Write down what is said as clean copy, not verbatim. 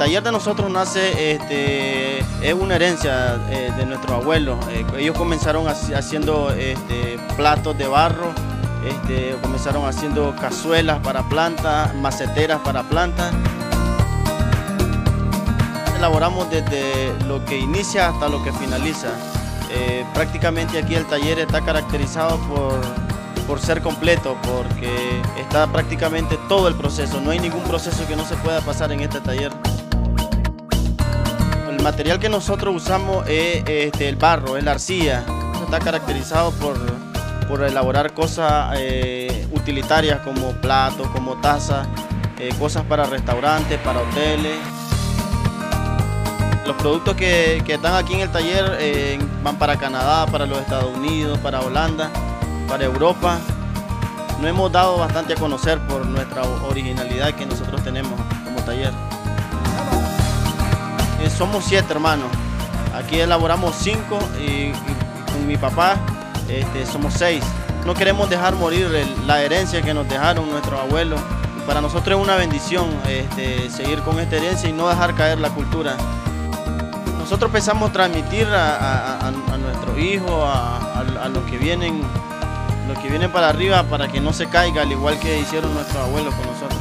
taller de nosotros nace, es una herencia de nuestros abuelos. Ellos comenzaron haciendo platos de barro, comenzaron haciendo cazuelas para plantas, maceteras para plantas. Elaboramos desde lo que inicia hasta lo que finaliza. Prácticamente aquí el taller está caracterizado por ser completo, porque está prácticamente todo el proceso. No hay ningún proceso que no se pueda pasar en este taller. El material que nosotros usamos es el barro, es la arcilla. Está caracterizado por elaborar cosas utilitarias como platos, como tazas, cosas para restaurantes, para hoteles. Los productos que están aquí en el taller van para Canadá, para los Estados Unidos, para Holanda, para Europa. Nos hemos dado bastante a conocer por nuestra originalidad que nosotros tenemos como taller. Somos 7 hermanos. Aquí elaboramos 5 y con mi papá somos 6. No queremos dejar morir la herencia que nos dejaron nuestros abuelos. Para nosotros es una bendición seguir con esta herencia y no dejar caer la cultura. Nosotros empezamos a transmitir a nuestros hijos, a los que vienen para arriba, para que no se caiga, al igual que hicieron nuestros abuelos con nosotros.